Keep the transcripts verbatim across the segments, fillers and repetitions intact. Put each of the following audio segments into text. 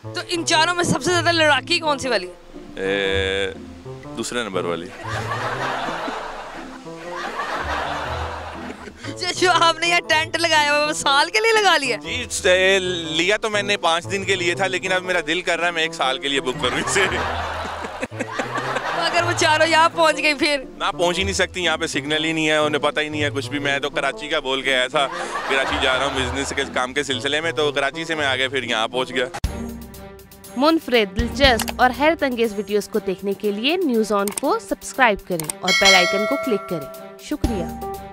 तो इन चारों में सबसे ज्यादा लड़ाकी कौन सी वाली है? ए, दूसरे नंबर वाली। जो आपने यहाँ टेंट लगाया हुआ वो साल के लिए लगा लिया? जी ए, लिया तो मैंने पाँच दिन के लिए था, लेकिन अब मेरा दिल कर रहा है मैं एक साल के लिए बुक करूँ इसे। तो अगर वो चारों यहाँ पहुँच गई फिर? ना पहुँच ही नहीं सकती, यहाँ पे सिग्नल ही नहीं है, उन्हें पता ही नहीं है कुछ भी। मैं तो कराची का बोल के आया था, कराची जा रहा हूँ बिजनेस के काम के सिलसिले में, तो कराची से मैं आ गया फिर यहाँ पहुँच गया। मुनफरिद, दिलचस्प और हैरत अंगेज वीडियोस को देखने के लिए न्यूज़ ऑन को सब्सक्राइब करें और बेल आइकन को क्लिक करें। शुक्रिया।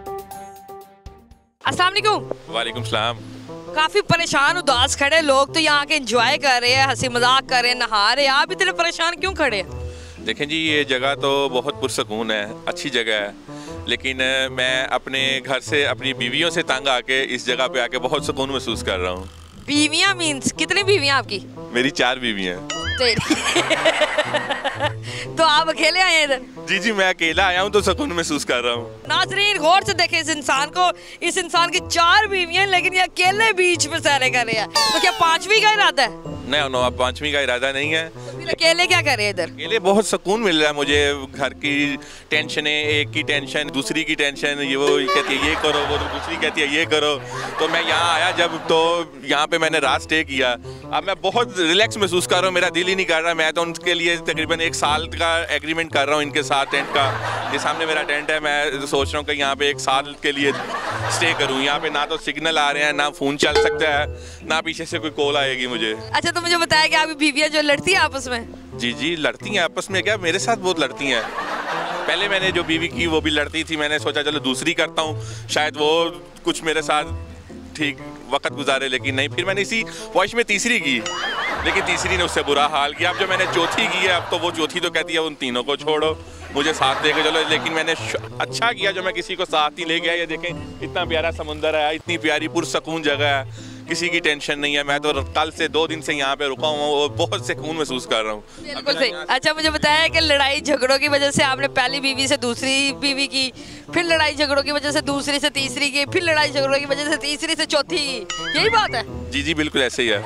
अस्सलाम वालेकुम। वालेकुम सलाम। काफी परेशान उदास खड़े लोग तो यहाँ के एंजॉय कर रहे हैं, हंसी मजाक कर रहे हैं, नहा रहे हैं, आप इतने परेशान क्यों खड़े हैं? देखें जी, ये जगह तो बहुत पुरसकून है, अच्छी जगह है, लेकिन मैं अपने घर से अपनी बीवियों से तंग आके इस जगह पे आके बहुत सुकून महसूस कर रहा हूँ। बीवियाँ मीन्स कितनी बीवियाँ आपकी? मेरी चार बीवियाँ। तो आप अकेले आए हैं इधर? जी जी, मैं अकेला आया हूँ तो सुकून महसूस कर रहा हूँ। नाज़रीन गौर से देखें इस इंसान को, इस इंसान की चार बीवियाँ लेकिन ये अकेले बीच में सैरे कर रहे हैं, तो क्या पांचवी का इरादा है? नहीं नो, अब पांचवी का इरादा नहीं है। फिर अकेले क्या कर रहे हैं इधर? अकेले बहुत सुकून मिल रहा है मुझे। घर की टेंशनें, एक की टेंशन, दूसरी की टेंशन, ये वो कहती है ये करो, वो दूसरी कहती है ये करो। तो मैं यहाँ आया जब, तो यहाँ पे मैंने रात स्टे किया। अब मैं बहुत रिलैक्स महसूस कर रहा हूँ, मेरा दिल ही नहीं कर रहा। मैं तो उनके लिए तकरीबन एक साल का एग्रीमेंट कर रहा हूँ इनके साथ टेंट का। ये सामने मेरा टेंट है, मैं सोच रहा हूँ कि यहाँ पे एक साल के लिए स्टे करूँ। यहाँ पे ना तो सिग्नल आ रहे हैं, ना फ़ोन चल सकता है, ना पीछे से कोई कॉल आएगी मुझे। अच्छा, तो मुझे बताया कि आपकी बीवियाँ जो लड़ती है आपस में? जी जी, लड़ती हैं आपस में। क्या, मेरे साथ बहुत लड़ती हैं। पहले मैंने जो बीवी की वो भी लड़ती थी, मैंने सोचा चलो दूसरी करता हूँ, शायद वो कुछ मेरे साथ ठीक वक्त गुजारे, लेकिन नहीं। फिर मैंने इसी ख्वाहिश में तीसरी की, लेकिन तीसरी ने उससे बुरा हाल किया। अब जो मैंने चौथी की है, अब तो वो चौथी तो कहती है उन तीनों को छोड़ो, मुझे साथ लेके चलो। लेकिन मैंने अच्छा किया जो मैं किसी को साथ ही ले गया। ये देखें, इतना प्यारा समुंदर है, इतनी प्यारी पुरसकून जगह है, किसी की टेंशन नहीं है। मैं तो कल से दो दिन से यहाँ पे रुका हूँ और बहुत सुकून महसूस कर रहा हूँ। बिल्कुल सही। अच्छा, मुझे बताया कि लड़ाई झगड़ों की वजह से आपने पहली बीवी से दूसरी बीवी की, फिर लड़ाई झगड़ों की वजह से दूसरी से तीसरी की, फिर लड़ाई झगड़ों की वजह से तीसरी से चौथी की, यही बात है? जी जी, बिल्कुल ऐसे ही है।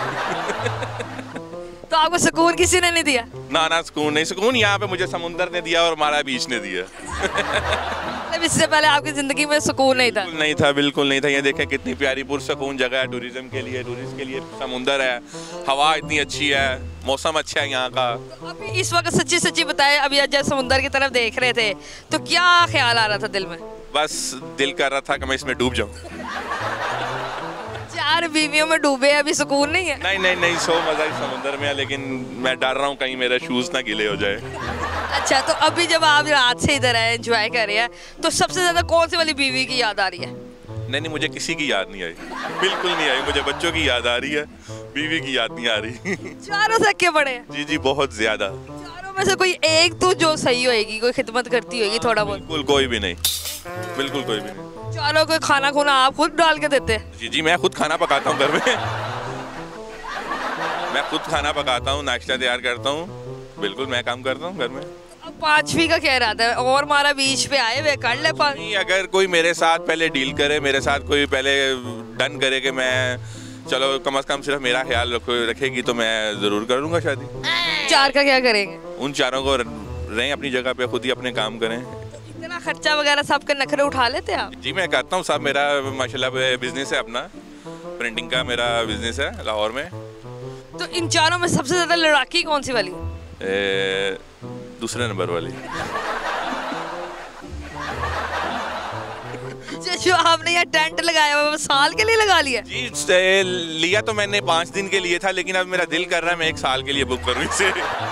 तो आपको सुकून किसी ने नहीं दिया? ना ना, सुकून नहीं। सुकून यहाँ पे मुझे समुंदर ने दिया और हमारा बीच ने दिया। इससे पहले आपकी जिंदगी में सुकून नहीं था? नहीं था, बिल्कुल नहीं था। ये देखें कितनी प्यारी पुरसकून जगह है टूरिज्म के लिए, टूरिस्ट के लिए। समुंदर है, हवा इतनी अच्छी है, मौसम अच्छा है यहाँ का। तो अभी इस वक्त सच्ची सच्ची बताए, अभी जब समुंदर की तरफ देख रहे थे तो क्या ख्याल आ रहा था दिल में? बस दिल कर रहा था कि मैं इसमें डूब जाऊँ। चार बीवियों में डूबे, अभी सुकून नहीं है? नहीं नहीं नहीं, सो मजा इस समुंदर में है, लेकिन मैं डर रहा हूँ कहीं मेरे शूज ना गीले हो जाए। अच्छा, तो अभी जब आप रात से इधर आए, एंजॉय कर रहे हैं, तो सबसे ज्यादा कौन सी वाली बीवी की याद आ रही है? नहीं नहीं, मुझे किसी की याद नहीं आई, बिल्कुल नहीं आई। मुझे बच्चों की याद आ रही है, बीवी की याद नहीं आ रही। चारों से अक्के बड़े हैं? जी जी, बहुत ज्यादा। चारों में से कोई एक तो जो सही होएगी, कोई खिदमत करती होगी थोड़ा बहुत? बिल्कुल कोई भी नहीं, बिल्कुल कोई भी नहीं। चारों को खाना खुना आप खुद डाल के देते हैं? जी जी, मैं खुद खाना पकाता हूँ घर में। मैं खुद खाना पकाता हूँ, नाश्ता तैयार करता हूँ, बिल्कुल मैं काम करता हूँ घर में। अब पांचवी का क्या इरादा है? और हमारा बीच पे आए वे कर ले पाँच? नहीं, अगर कोई मेरे साथ पहले डील करे, मेरे साथ कोई पहले डन करे कि मैं चलो कम से कम सिर्फ मेरा ख्याल रखो रखेगी, तो मैं ज़रूर कर लूँगा शादी। चार का क्या करेंगे? उन चारों को रहें अपनी जगह पे, खुद ही अपने काम करें। इतना खर्चा वगैरह सबके नखरे उठा लेते हैं आप? जी मैं करता हूँ साहब, मेरा माशाल्लाह बिजनेस है अपना, प्रिंटिंग का मेरा बिजनेस है लाहौर में। तो इन चारों में सबसे ज्यादा लड़ाकी कौन सी वाली है? ए, दूसरे नंबर वाली। जो आपने यहाँ टेंट लगाया हुआ वो साल के लिए लगा लिया? जी ए, लिया तो मैंने पाँच दिन के लिए था, लेकिन अब मेरा दिल कर रहा है मैं एक साल के लिए बुक करूँ इसे।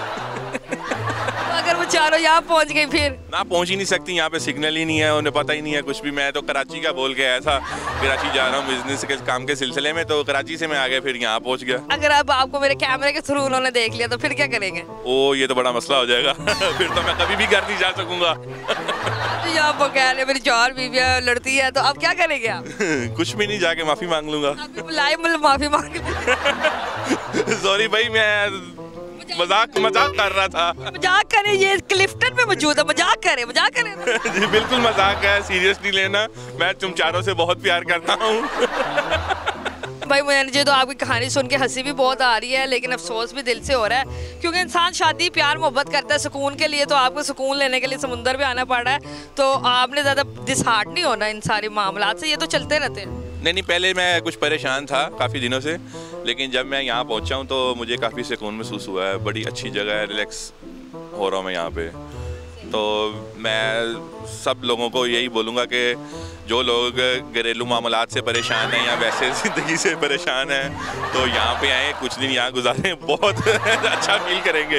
अगर वो चारों यहाँ पहुँच गई फिर? ना पहुँच ही नहीं सकती, यहाँ पे सिग्नल ही नहीं है, उन्हें पता ही नहीं है कुछ भी। मैं तो कराची का बोल के आया था, कराची जा रहा हूँ बिजनेस के काम के सिलसिले में, तो कराची से मैं आ गया फिर यहाँ पहुँच गया। अगर अब आपको मेरे कैमरे के थ्रू उन्होंने देख लिया तो फिर क्या करेंगे? ओ, ये तो बड़ा मसला हो जाएगा। फिर तो मैं कभी भी घर नहीं जा सकूंगा। यहाँ पर कह रहे मेरी चार बीवियाँ लड़ती है, तो अब क्या करेंगे आप? कुछ भी नहीं, जाके माफी मांग लूंगा। लाइव मतलब माफी मांग? सॉरी भाई, मैं मजाक मजाक कर रहा था। मजाक करें, ये क्लिफ्टन पे मौजूद है, मजाक करें मजाक करें। जी बिल्कुल मजाक है, सीरियस नहीं लेना। मैं तुम चारों से बहुत प्यार करता हूँ। भाई मुझे तो आपकी कहानी सुन के हंसी भी बहुत आ रही है, लेकिन अफसोस भी दिल से हो रहा है, क्योंकि इंसान शादी प्यार मोहब्बत करता है सुकून के लिए, तो आपको सुकून लेने के लिए समुंदर भी आना पड़ रहा है, तो आपने ज़्यादा डिसहार्ट नहीं होना इन सारे मामलात से, ये तो चलते रहते हैं। नहीं नहीं, पहले मैं कुछ परेशान था काफ़ी दिनों से, लेकिन जब मैं यहाँ पहुँचा हूँ तो मुझे काफ़ी सुकून महसूस हुआ है। बड़ी अच्छी जगह है, रिलैक्स हो रहा हूँ मैं यहाँ पे। तो मैं सब लोगों को यही बोलूँगा कि जो लोग घरेलू मामलात से परेशान हैं या वैसे ज़िंदगी से परेशान हैं, तो यहाँ पे आएँ, कुछ दिन यहाँ गुजारें, बहुत अच्छा फील करेंगे।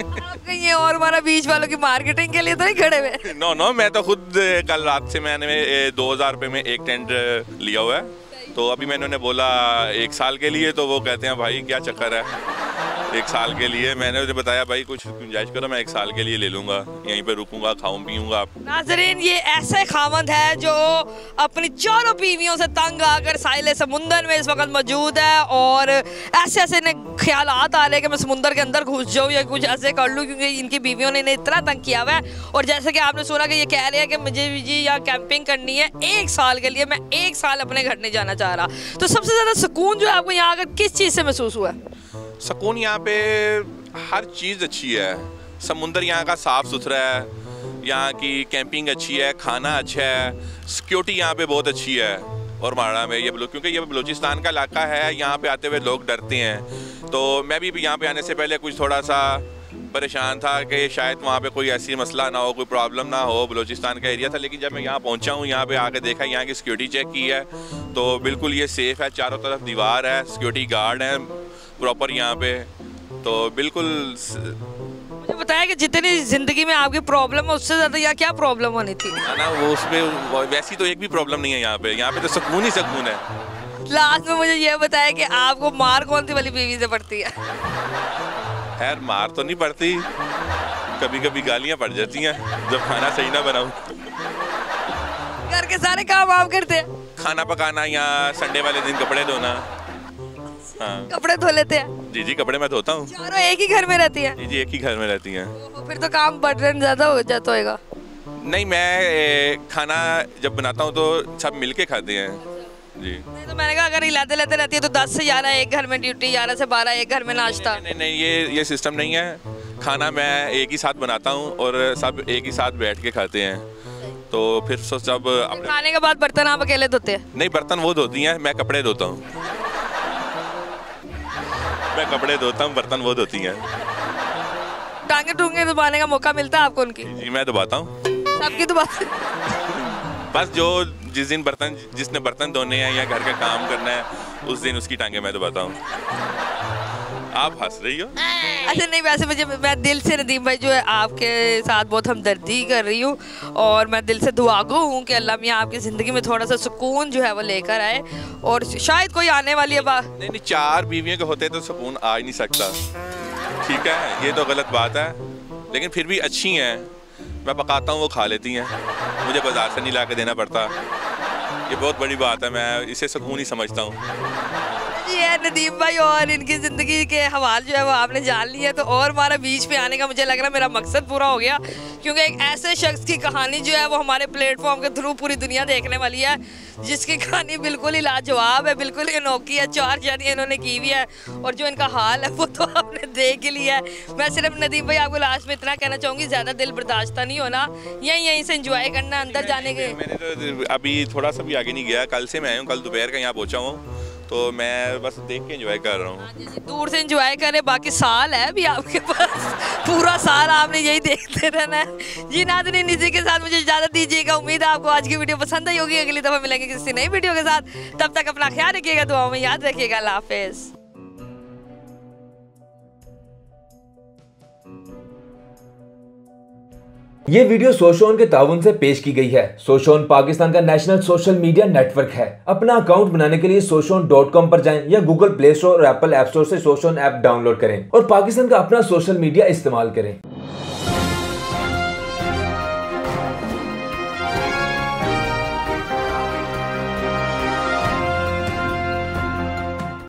ये और हमारा बीच वालों की मार्केटिंग के लिए तो नहीं खड़े हुए? नो नो, मैं तो खुद कल रात से मैंने दो हज़ार रुपये में एक टेंट लिया हुआ है, तो अभी मैंने उन्हें बोला एक साल के लिए, तो वो कहते हैं भाई क्या चक्कर है एक साल के लिए। मैंने उन्हें बताया भाई कुछ गुंजाइश करो, मैं एक साल के लिए ले लूँगा, यहीं पे रुकूंगा, खाऊं पीऊँगा। नाज़रीन, ये ऐसे खामद है जो अपनी चारों बीवियों से तंग आकर साहिल समुंदर में इस वक्त मौजूद है, और ऐसे ऐसे ने ख्याल आ रहे हैं कि मैं समुंदर के अंदर घुस जाऊँ या कुछ ऐसे कर लूँ, क्योंकि इनकी बीवियों ने इन्हें इतना तंग किया हुआ है। और जैसे कि आपने सुना कि ये कह रहे हैं कि मुझे जी यहाँ कैंपिंग करनी है एक साल के लिए, मैं एक साल अपने घर नहीं जाना चाह रहा। तो सबसे ज़्यादा सुकून जो है आपको यहाँ आकर किस चीज़ से महसूस हुआ? सुकून यहाँ पे हर चीज़ अच्छी है। समुंदर यहाँ का साफ़ सुथरा है, यहाँ की कैंपिंग अच्छी है, खाना अच्छा है, सिक्योरिटी यहाँ पे बहुत अच्छी है। और माड़ा में ये क्योंकि ये बलूचिस्तान का इलाका है, यहाँ पे आते हुए लोग डरते हैं, तो मैं भी यहाँ पे आने से पहले कुछ थोड़ा सा परेशान था कि शायद वहाँ पे कोई ऐसी मसला ना हो, कोई प्रॉब्लम ना हो। बलूचिस्तान का एरिया था, लेकिन जब मैं यहाँ पहुँचा हूँ, यहाँ पे आके देखा, यहाँ की सिक्योरिटी चेक की है, तो बिल्कुल ये सेफ़ है। चारों तरफ दीवार है, सिक्योरिटी गार्ड है प्रॉपर यहाँ पे, तो बिल्कुल। मुझे बताया कि जितनी ज़िंदगी में आपकी प्रॉब्लम है उससे ज़्यादा यहाँ क्या प्रॉब्लम होनी थी? ना वो उसमें वैसी तो एक भी प्रॉब्लम नहीं है यहाँ पे। यहाँ पे तो सुकून ही सुकून है। लास्ट में मुझे ये बताया कि आपको मार कौन सी वाली बीवी से पड़ती है? खैर मार तो नहीं पड़ती, कभी कभी गालियाँ पड़ जाती हैं जब खाना सही ना बनाऊँ। घर के सारे काम आप करते हैं? खाना पकाना या संडे वाले दिन कपड़े धोना। हाँ। कपड़े धो लेते हैं? जी जी, कपड़े मैं धोता हूँ। चारों एक ही घर में रहती हैं? जी जी, एक ही घर में रहती हैं। फिर तो काम बर्डन ज़्यादा हो जाता होगा। नहीं, मैं खाना जब बनाता हूँ तो सब मिलके खाते हैं जी। नहीं तो मैंने कहा अगर हिलाते लेते रहती है तो दस से ग्यारह एक घर में ड्यूटी, ग्यारह से बारह एक घर में नाश्ता। नहीं नहीं, नहीं ये ये सिस्टम नहीं है। खाना मैं एक ही साथ बनाता हूँ और सब एक ही साथ बैठ के खाते हैं, तो फिर जब खाने के बाद बर्तन आप अकेले धोते हैं? नहीं, बर्तन वो धोती हैं, मैं कपड़े धोता हूँ। मैं कपड़े धोता हूँ, बर्तन वो धोती हैं। टांगे टूंगे दबाने का मौका मिलता है आपको उनकी? जी मैं दबाता हूँ। सबकी दबाते? बस जो जिस दिन बर्तन जिसने बर्तन धोने हैं या घर का काम करना है उस दिन उसकी टांगे मैं दबाता हूँ। आप हंस रही हो? अच्छा नहीं, वैसे मुझे मैं दिल से नदीम भाई जो है आपके साथ बहुत हमदर्दी कर रही हूँ, और मैं दिल से दुआगो हूँ कि अल्लाह मियाँ आपकी ज़िंदगी में थोड़ा सा सुकून जो है वो लेकर आए, और शायद कोई आने वाली है। नहीं नहीं, चार बीवियों के होते तो सुकून आ ही नहीं सकता, ठीक है, ये तो गलत बात है, लेकिन फिर भी अच्छी हैं। मैं पकाता हूँ, वो खा लेती हैं, मुझे बाजार से नहीं ला के देना पड़ता, ये बहुत बड़ी बात है। मैं इसे सुकून ही समझता हूँ। ये नदीम भाई और इनकी ज़िंदगी के हवाले जो है वो आपने जान लिया है, तो और हमारा बीच पे आने का मुझे लग रहा है मेरा मकसद पूरा हो गया, क्योंकि एक ऐसे शख्स की कहानी जो है वो हमारे प्लेटफॉर्म के थ्रू पूरी दुनिया देखने वाली है, जिसकी कहानी बिल्कुल ही लाजवाब है, बिल्कुल ही अनोखी है। चार शादियाँ इन्होंने की हुई है, और जो इनका हाल है वो तो आपने देख लिया है। मैं सिर्फ नदीम भाई आपको लास्ट में इतना कहना चाहूँगी, ज़्यादा दिल बर्दाश्त नहीं होना, यहीं यहीं से इंजॉय करना, अंदर जाने के। मैंने तो अभी थोड़ा सा भी आगे नहीं गया, कल से मैं आया हूँ, कल दोपहर का यहाँ पहुँचा हूँ, तो मैं बस देख के एंजॉय कर रहा हूँ। दूर से एंजॉय करें, बाकी साल है अभी आपके पास, पूरा साल आपने यही देखते रहना है। जी नाज़रीन, इसी के साथ मुझे इजाज़त दीजिएगा। उम्मीद है आपको आज की वीडियो पसंद आई होगी। अगली दफ़ा मिलेंगे किसी नई वीडियो के साथ, तब तक अपना ख्याल रखिएगा, दुआओं में याद रखिएगा। अल्लाह हाफ़िज़। ये वीडियो सोशोन के ताउन से पेश की गई है। सोशोन पाकिस्तान का नेशनल सोशल मीडिया नेटवर्क है। अपना अकाउंट बनाने के लिए सोशोन डॉट कॉम पर जाएं या गूगल प्ले स्टोर और एप्पल ऐप स्टोर से सोशोन ऐप डाउनलोड करें और पाकिस्तान का अपना सोशल मीडिया इस्तेमाल करें।